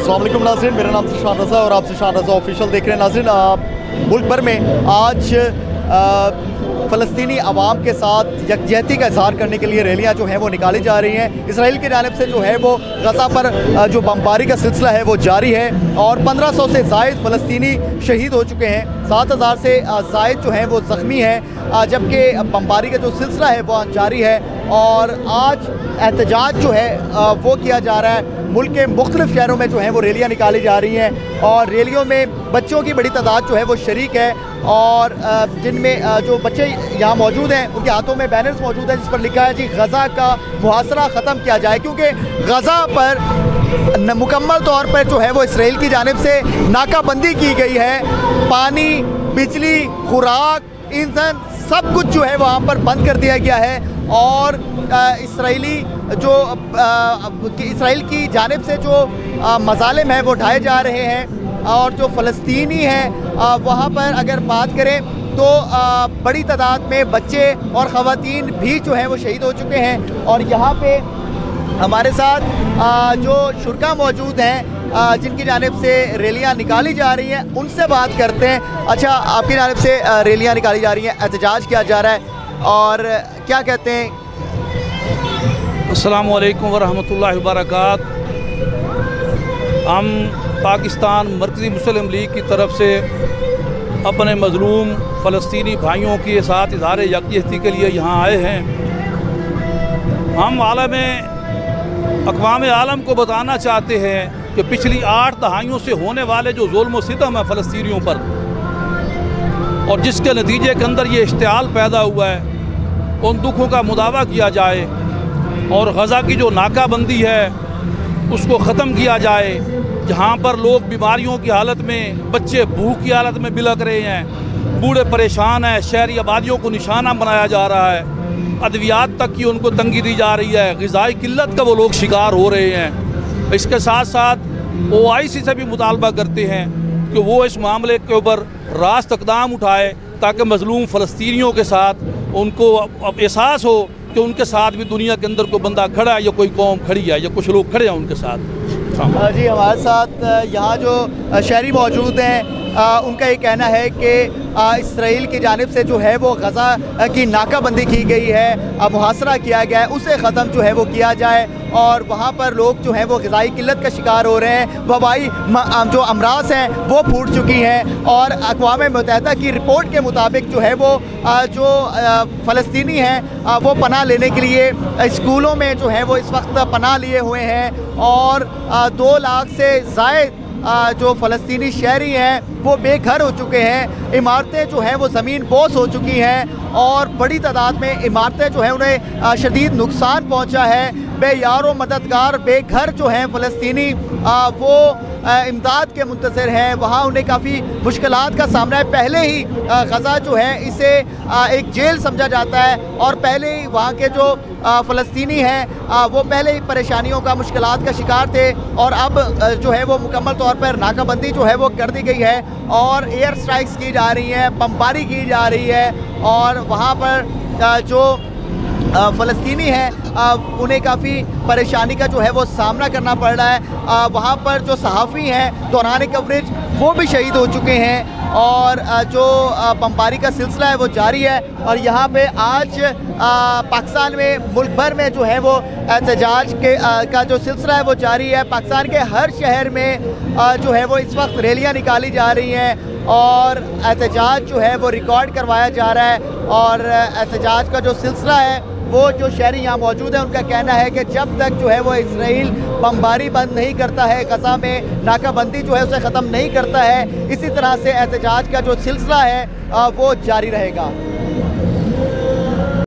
अस्सलाम वालेकुम नाज़रीन, मेरा नाम शान रज़ा और आप शान रज़ा ऑफिशियल देख रहे हैं। नाज़रीन, मुल्क भर में आज फ़लस्तीनी अवाम के साथ यकजहती का इज़हार करने के लिए रैलियाँ जो हैं वो निकाली जा रही हैं। इसराइल की जानिब से जो है वो गज़ा पर जो बमबारी का सिलसिला है वो जारी है और 1500 से ज़ायद फ़लस्तीनी शहीद हो चुके हैं, 7000 से ज़ायद जो हैं वो ज़ख्मी हैं, जबकि बमबारी का जो सिलसिला है वो जारी है। और आज एहतजाज जो है वो किया जा रहा है। मुल्क के मुख्तलिफ शहरों में जो है वो रैलियाँ निकाली जा रही हैं और रैलियों में बच्चों की बड़ी तादाद जो है वो शरीक है और जिनमें जो बच्चे यहाँ मौजूद हैं उनके हाथों में बैनर्स मौजूद हैं जिस पर लिखा है जी गज़ा का मुहासरा ख़त्म किया जाए, क्योंकि गज़ा पर मुकम्मल तौर पर जो है वो इसराइल की जानिब से नाकाबंदी की गई है। पानी, बिजली, खुराक, ईंधन सब कुछ जो है वहाँ पर बंद कर दिया गया है और इसराइल की जानिब से जो मज़ालिम हैं वो ढाए जा रहे हैं और जो फ़लस्तीनी हैं वहाँ पर अगर बात करें तो बड़ी तादाद में बच्चे और ख़वातीन भी जो हैं वो शहीद हो चुके हैं। और यहाँ पे हमारे साथ जो शुरका मौजूद हैं जिनकी जानिब से रैलियाँ निकाली जा रही हैं उनसे बात करते हैं। अच्छा, आपकी जानिब से रैलियाँ निकाली जा रही हैं, एहतजाज किया जा रहा है और क्या कहते हैं? अस्सलामु अलैकुम वरहमतुल्लाहि वबरकात। हम पाकिस्तान मरकज़ी मुस्लिम लीग की तरफ से अपने मज़लूम फ़लस्तीनी भाइयों के साथ इज़हार यकजहती के लिए यहाँ आए हैं। हम अक़वाम आलम को बताना चाहते हैं कि पिछली 8 दहाइयों से होने वाले जो ज़ुल्म व सितम है फ़लस्तीनियों पर और जिसके नतीजे के अंदर ये इश्तिआल पैदा हुआ है, उन दुखों का मुदावा किया जाए और गज़ा की जो नाकाबंदी है उसको ख़त्म किया जाए। जहाँ पर लोग बीमारियों की हालत में, बच्चे भूख की हालत में बिलख रहे हैं, बूढ़े परेशान हैं, शहरी आबादियों को निशाना बनाया जा रहा है, अद्वियात तक की उनको तंगी दी जा रही है, ग़िज़ाई किल्लत का वो लोग शिकार हो रहे हैं। इसके साथ साथ OIC से भी मुतालबा करते हैं कि वो इस मामले के ऊपर रास्त इक़दाम उठाए ताकि मज़लूम फ़लस्तीनियों के साथ उनको अब एहसास हो कि उनके साथ भी दुनिया के अंदर कोई बंदा खड़ा है या कोई कौम खड़ी है या कुछ लोग खड़े हैं उनके साथ। जी, हमारे साथ यहाँ जो शहरी मौजूद हैं उनका ये कहना है कि इसराइल की जानिब से जो है वो गज़ा की नाकाबंदी की गई है, मुहासरा किया गया है, उसे ख़त्म जो है वो किया जाए और वहाँ पर लोग जो हैं वो ग़िज़ाई किल्लत का शिकार हो रहे हैं, वबाई जो अमराज हैं वो फूट चुकी हैं। और अक़वाम मुत्तहिदा की रिपोर्ट के मुताबिक जो है वो जो फ़लस्तीनी हैं वो पनाह लेने के लिए स्कूलों में जो है वो इस वक्त पनाह लिए हुए हैं और 2 लाख से ज़ायद जो फ़लस्तीनी शहरी हैं वो बेघर हो चुके हैं। इमारतें जो हैं वो ज़मीन बोस हो चुकी हैं और बड़ी तादाद में इमारतें जो हैं उन्हें शदीद नुकसान पहुंचा है। बेयारो मददगार बेघर जो हैं फ़लस्तीनी वो इमदाद के मुंतज़िर हैं, वहाँ उन्हें काफ़ी मुश्किलात का सामना है। पहले ही गज़ा जो है इसे एक जेल समझा जाता है और पहले ही वहाँ के जो फ़लस्तीनी हैं वो पहले ही परेशानियों का, मुश्किलात का शिकार थे और अब जो है वो मुकम्मल तौर पर नाकाबंदी जो है वो कर दी गई है और एयर स्ट्राइक्स की जा रही हैं, बमबारी की जा रही है और वहाँ पर जो फ़लस्तीनी हैं उन्हें काफ़ी परेशानी का जो है वो सामना करना पड़ रहा है। वहाँ पर जो सहाफ़ी हैं दौरान कवरेज वो भी शहीद हो चुके हैं और जो बमबारी का सिलसिला है वो जारी है। और यहाँ पे आज पाकिस्तान में मुल्क भर में जो है वो एहतजाज का जो सिलसिला है वो जारी है। पाकिस्तान के हर शहर में जो है वो इस वक्त रैलियाँ निकाली जा रही हैं और एहतजाज जो है वो रिकॉर्ड करवाया जा रहा है और एहतजाज का जो सिलसिला है वो जो शहरी यहाँ मौजूद हैं उनका कहना है कि जब तक जो है वो इसराइल बमबारी बंद नहीं करता है, गज़ा में नाकाबंदी जो है उसे ख़त्म नहीं करता है, इसी तरह से एहतजाज का जो सिलसिला है वो जारी रहेगा।